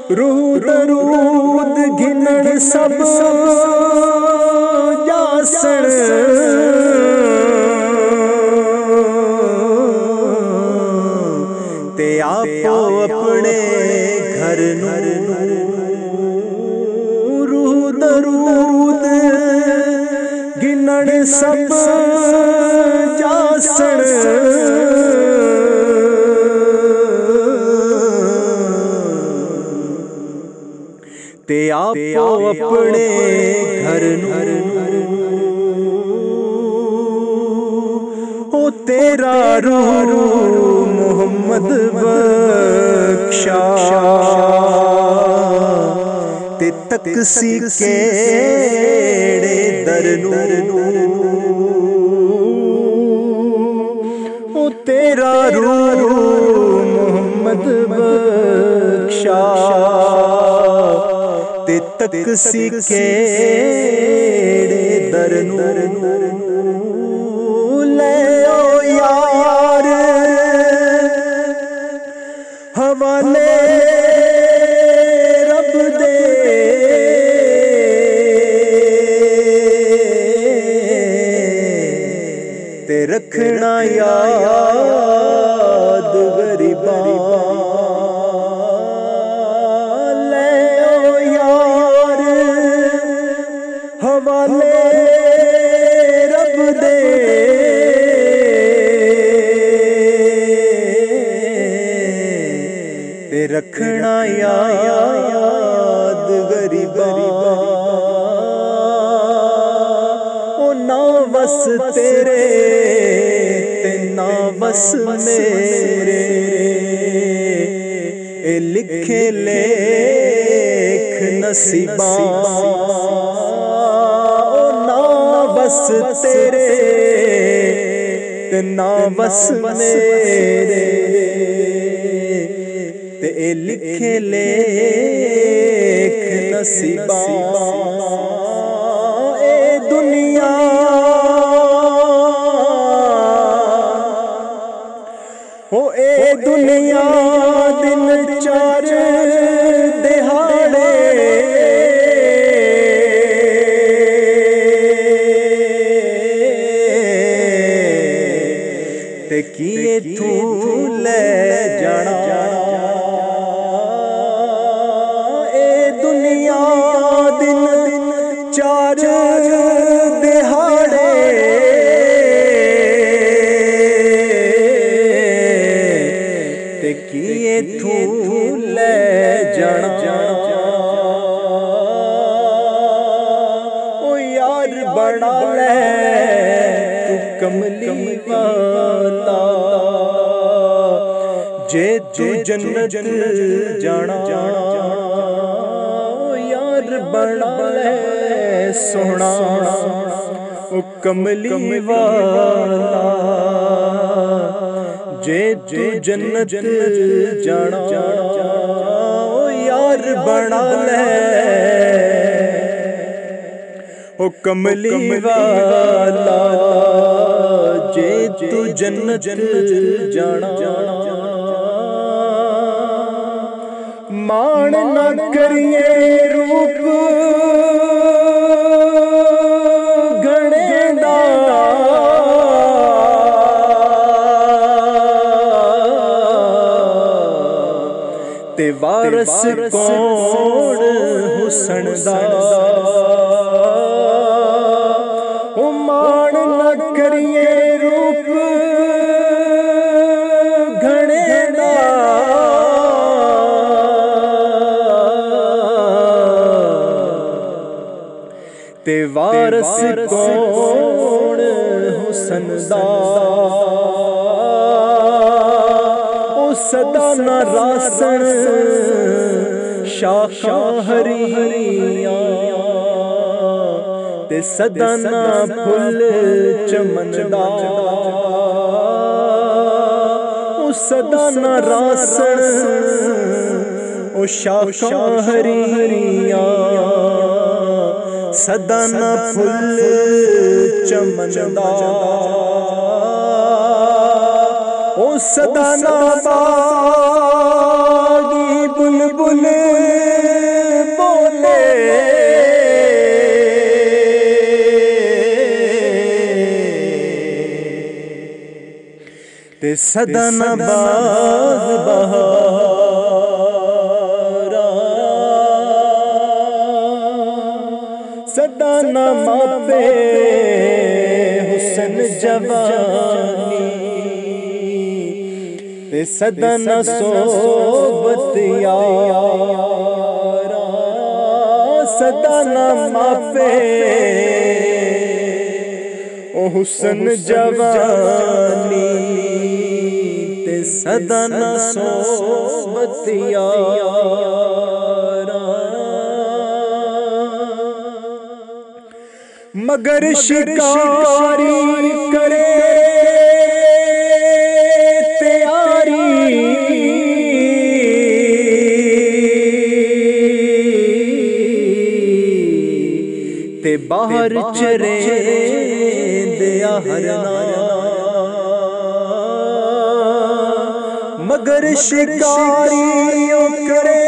रूह दरूद घिनण सब जासण ते आपो अपने घर रूह दरूद घिनण सब जासण ते आपो अपने घर ओ तेरा रूह मोहम्मद बख्शा ते तकसी केड़े दरनू ओ तेरा रूह मोहम्मद बख्शा ते तकसी केड़े दरनू ले ओ यार हवाले रब दे ते रखना याद गरीबां हवाले रब दे ते रखना याद गरीबां ओ ना बस तेरे ते ना बस मेरे ए लिखे लेख नसीबां बस तेरे ते ना बस मेरे ते ए लिखे लेख नसीबां ए दुनिया ओ ए दुनिया दिन चार दिहाड़े ते किए तू ले जाना ए दुनिया दिन चार दिहाड़े ते किए तू ले जाना ओ यार बना ले तू कमली वाला जे तू जन्नत जाना यार बना ले सोना ओ कमली वाला जे तू जन्नत जाना यार बना ले ओ कमली वाला जे तू जन्नत जाना मान न करिए रूप घणे दा ते वारस कौन हुसन दा ओ मान न करिए रूप घणे दा ते वारस कौन हुसन दा ओ सदा न रासन शाखा हरियां ते सदा न फुल चमन दा ओ सदा न रासन ओ शाखा हरियां सदा न फुल चमन दा ओ सदा न बागी बुलबुल ते सदा न बाग बहारा, सदा न मापे हुस्न जवानी, ते सदा न सोबत यारा, सदा न मापे ओ हुस्न जवानी, ते सदा न सोबत यारा। मगर शिकारी करे तैयारी, ते बाहर चरे दिया हरना। मगर शिकारी करे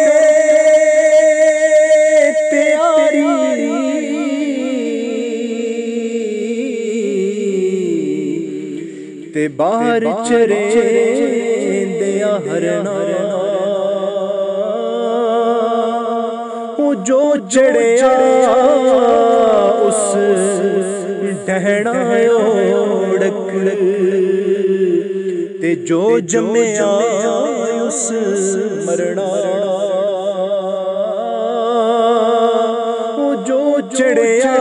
तैयारी, ते बाहर चरे दिया हरना। जो चढ़िया उस डहना ओढ़क, ते जो जम्मिया उस मरना। जो चढ़िया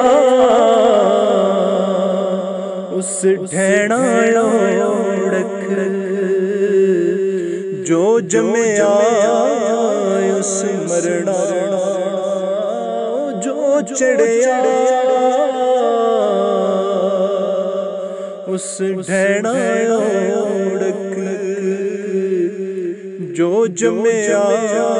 उस डहना ओढ़क, जो जम्मिया उस मरना। जो चढ़िया उस डहना ओढ़क, जो जम्मिया